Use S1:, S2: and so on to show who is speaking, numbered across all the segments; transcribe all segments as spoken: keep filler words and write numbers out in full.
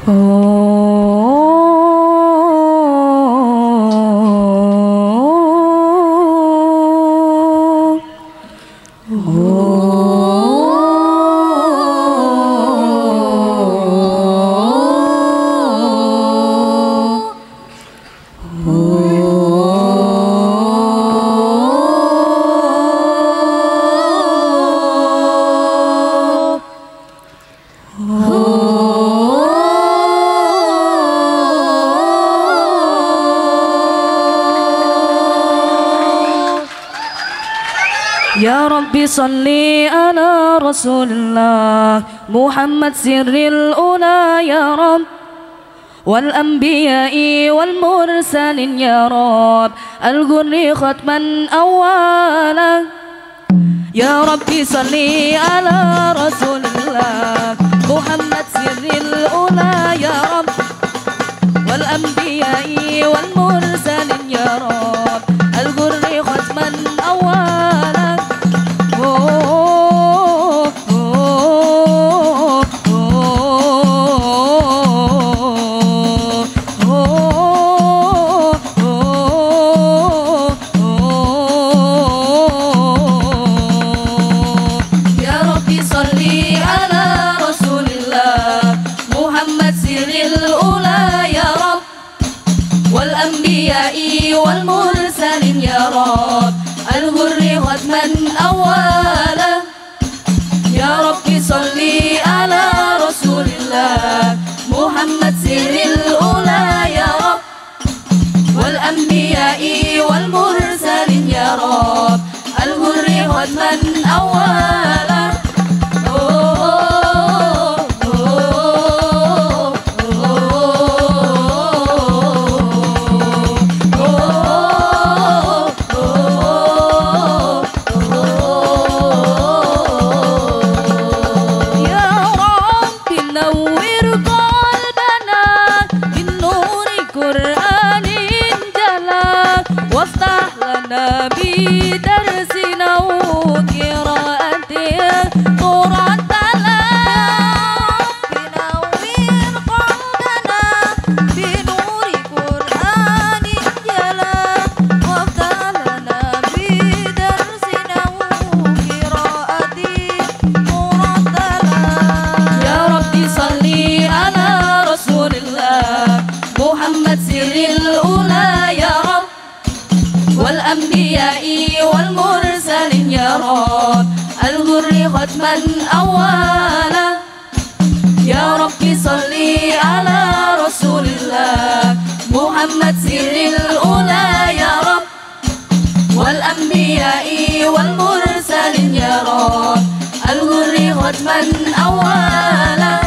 S1: Ya Rabbi salli ala Rasulillah Muhammad sirril ula ya Rabb wal anbiya'i wal mursalin ya Rabb al-ghurri khatman awwala. Ya Rabbi salli ala Rasulillah Muhammad sirril ula ya Rabb wal anbiya'i wal mursalin ya Rabb al-ghurri khatman awwala. والمرسلين يا رب الغر ختما أولا. يا رب صلي على رسول الله محمد سر الأولى يا رب والأنبياء والمرسلين يا رب الغر ختما أولا. والمرسلين يا رب الغر ختما أولا. يا رب صلي على رسول الله محمد سر الأولى يا رب والأنبياء والمرسلين يا رب الغر ختما أولا.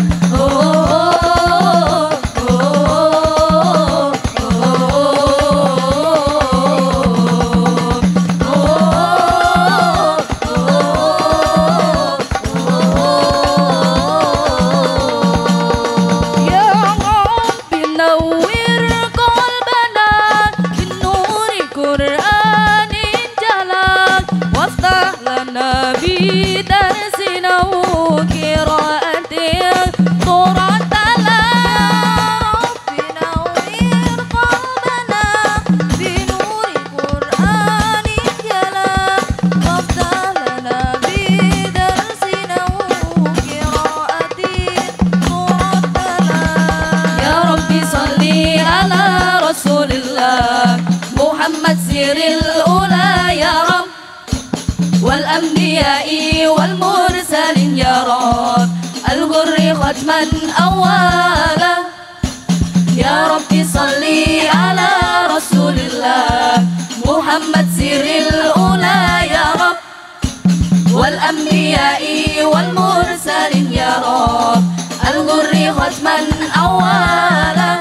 S1: والأنبياء والمرسلين يا رب الغر ختما أولا. يا رب صلي على رسول الله محمد سر الأولى يا رب والأنبياء والمرسلين يا رب الغر ختما أولا.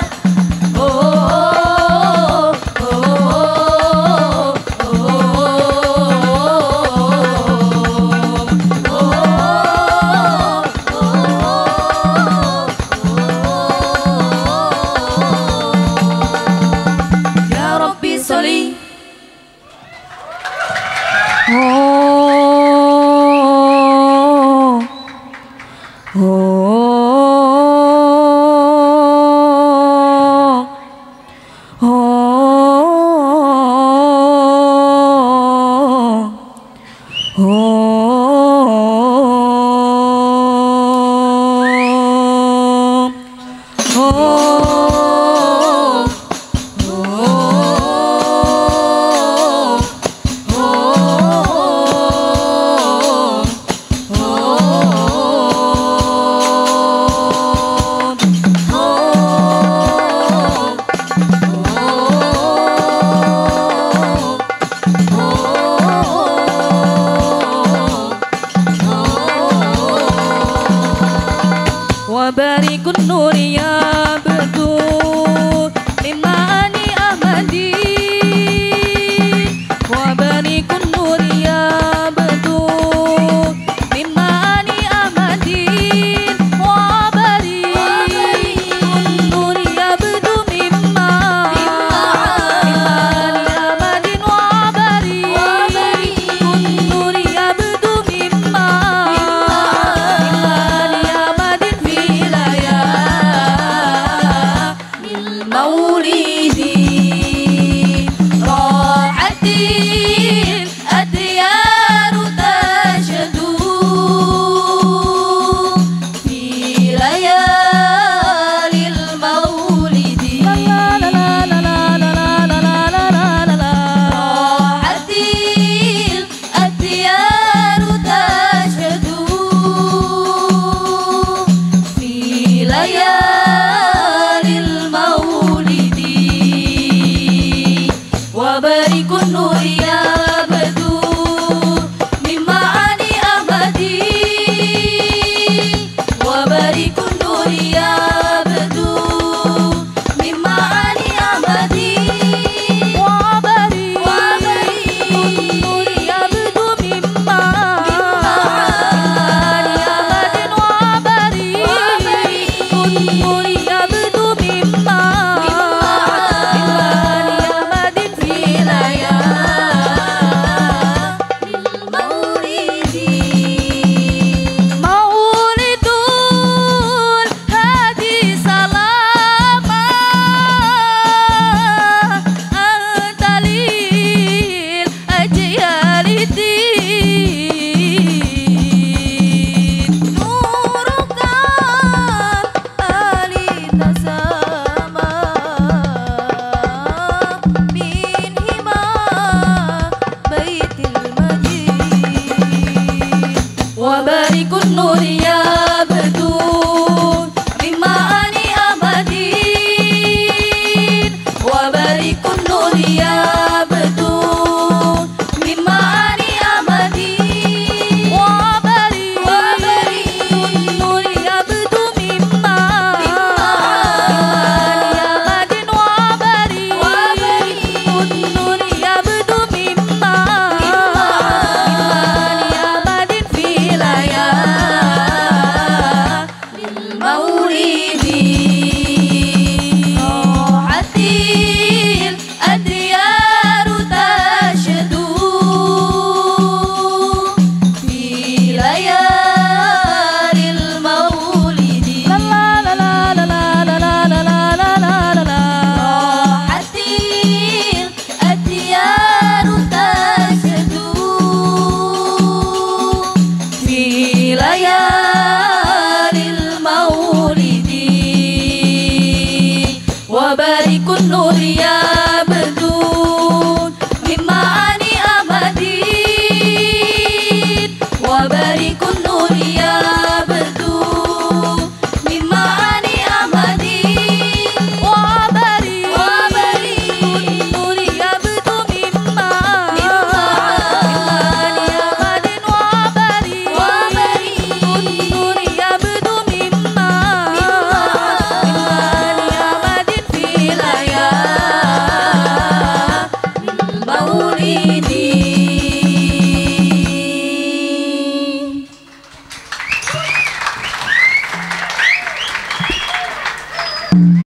S2: Oh
S1: وبارك النور يا بدور لمعاني أحمدي وبارك النور يا بدور لمعاني أحمدي وبارك النور يا بدور لمعاني أحمد وبارك النور يا بدور لمعاني مولدي راحت الأديار تشهد في ليالي المولد راحت الأديار تشهد في ليالي